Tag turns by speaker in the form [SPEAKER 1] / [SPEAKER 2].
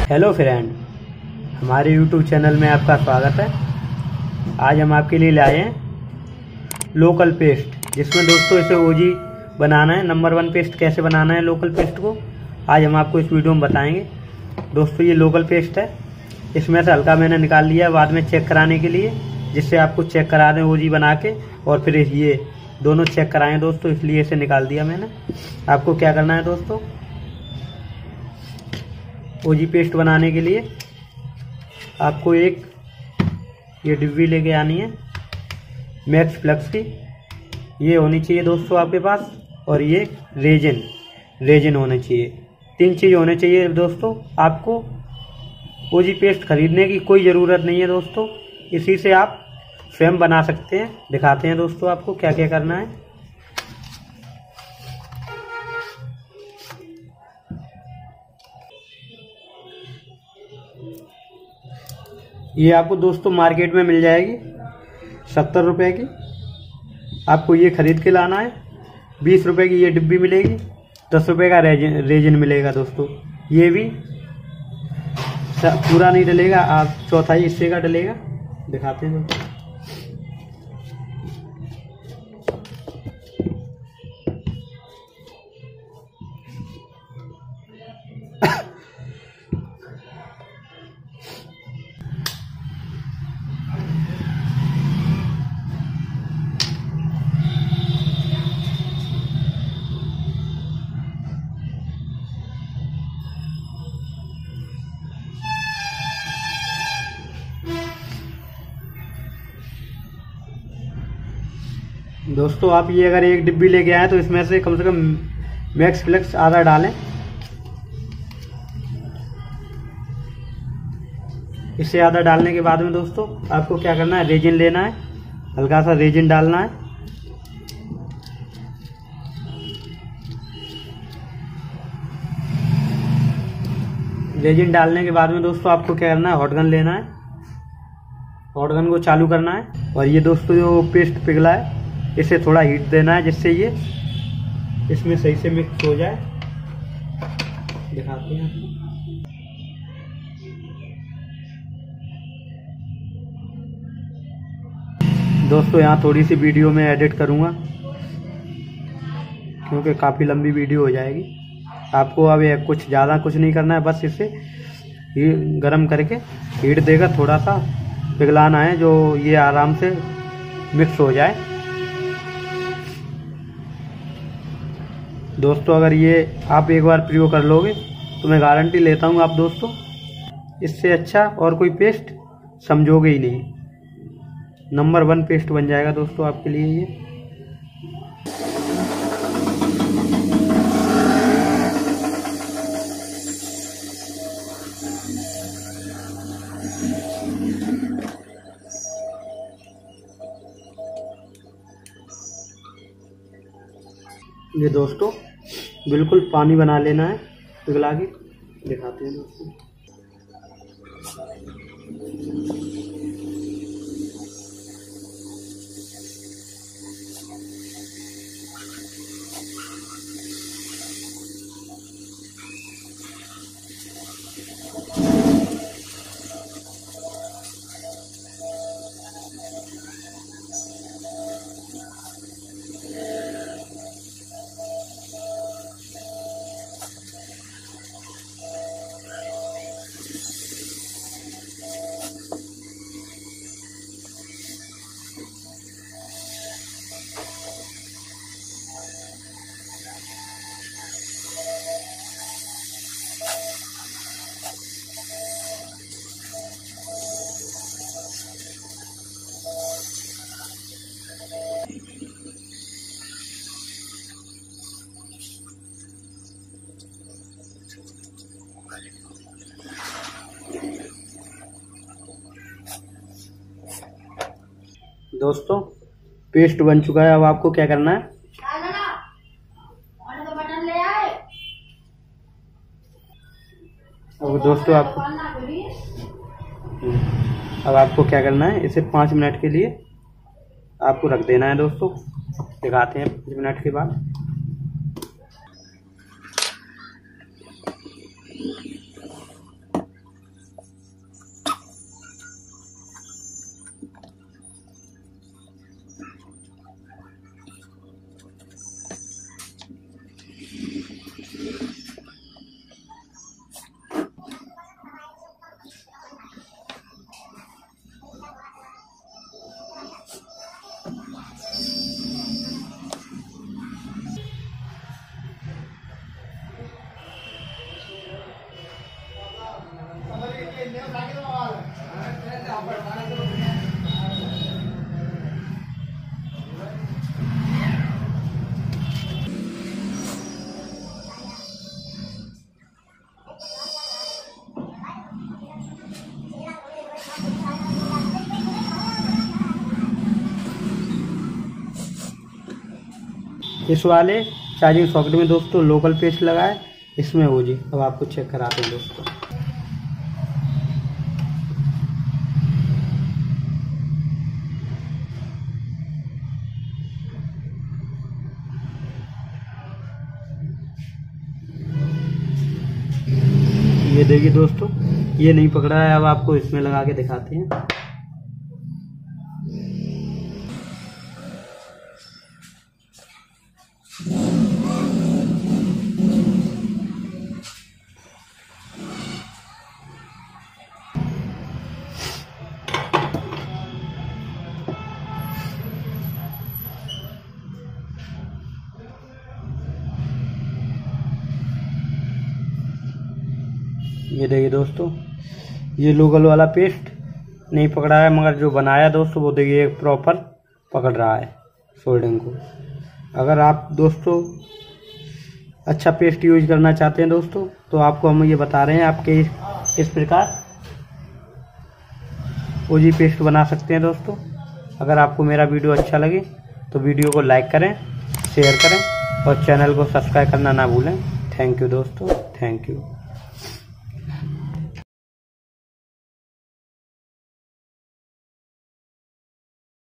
[SPEAKER 1] Hello friend, हमारे YouTube channel में आपका स्वागत है। आज हम आपके लिए लाए हैं लोकल पेस्ट, जिसमें दोस्तों इसे ओजी बनाना है। नंबर 1 पेस्ट कैसे बनाना है लोकल पेस्ट को, आज हम आपको इस वीडियो में बताएंगे। दोस्तों ये लोकल पेस्ट है, इसमें से हल्का मैंने निकाल लिया है बाद में चेक कराने के लिए, जिससे आपको चेक करा दें ओजी बना के, और फिर ये दोनों चेक कराएं दोस्तों, इसलिए इसे निकाल दिया मैंने। आपको क्या करना है दोस्तों, ओजी पेस्ट बनाने के लिए आपको एक ये डिब्बी लेके आनी है मैक्स फ्लक्स की, ये होनी चाहिए दोस्तों आपके पास, और ये रेजिन होने चाहिए। 3 चीज़ होने चाहिए दोस्तों। आपको ओजी पेस्ट खरीदने की कोई ज़रूरत नहीं है दोस्तों, इसी से आप स्वयं बना सकते हैं। दिखाते हैं दोस्तों आपको क्या क्या करना है। ये आपको दोस्तों मार्केट में मिल जाएगी 70 रुपये की। आपको ये खरीद के लाना है। 20 रुपये की ये डिब्बी मिलेगी, 10 रुपये का रेजिन मिलेगा दोस्तों। ये भी पूरा नहीं डलेगा, आप चौथाई हिस्से का डलेगा। दिखाते हैं दोस्तों। दोस्तों आप ये अगर एक डिब्बी लेके आए तो इसमें से कम मैक्स फ्लक्स आधा डालें। इससे आधा डालने के बाद में दोस्तों आपको क्या करना है, रेजिन लेना है, हल्का सा रेजिन डालना है। रेजिन डालने के बाद में दोस्तों आपको क्या करना है, हॉट गन लेना है, हॉट गन को चालू करना है, और ये दोस्तों जो पेस्ट पिघला है इसे थोड़ा हीट देना है, जिससे ये इसमें सही से मिक्स हो जाए। दिखाते हैं दोस्तों। यहाँ थोड़ी सी वीडियो में एडिट करूँगा क्योंकि काफ़ी लंबी वीडियो हो जाएगी। आपको अब ये कुछ ज़्यादा कुछ नहीं करना है, बस इसे गरम करके हीट देगा, थोड़ा सा पिघलाना है, जो ये आराम से मिक्स हो जाए दोस्तों। अगर ये आप एक बार प्रयोग कर लोगे तो मैं गारंटी लेता हूँ आप दोस्तों इससे अच्छा और कोई पेस्ट समझोगे ही नहीं। नंबर 1 पेस्ट बन जाएगा दोस्तों आपके लिए ये। ये दोस्तों बिल्कुल पानी बना लेना है पिघला के। दिखाते हैं दोस्तों। दोस्तों पेस्ट बन चुका है। अब आपको क्या करना है, अब दोस्तों आपको क्या करना है, इसे 5 मिनट के लिए आपको रख देना है दोस्तों। दिखाते हैं 5 मिनट के बाद। इस वाले चार्जिंग सॉकेट में दोस्तों लोकल पेस्ट लगा है, इसमें ओजी। अब आपको चेक कराते हैं दोस्तों। ये देखिए दोस्तों, ये नहीं पकड़ा है। अब आपको इसमें लगा के दिखाते हैं। ये देखिए दोस्तों, ये लोकल वाला पेस्ट नहीं पकड़ा है, मगर जो बनाया दोस्तों वो देखिए प्रॉपर पकड़ रहा है सोल्डिंग को। अगर आप दोस्तों अच्छा पेस्ट यूज करना चाहते हैं दोस्तों, तो आपको हम ये बता रहे हैं, आपके इस प्रकार ओजी पेस्ट बना सकते हैं दोस्तों। अगर आपको मेरा वीडियो अच्छा लगे तो वीडियो को लाइक करें, शेयर करें और चैनल को सब्सक्राइब करना ना भूलें। थैंक यू दोस्तों, थैंक यू।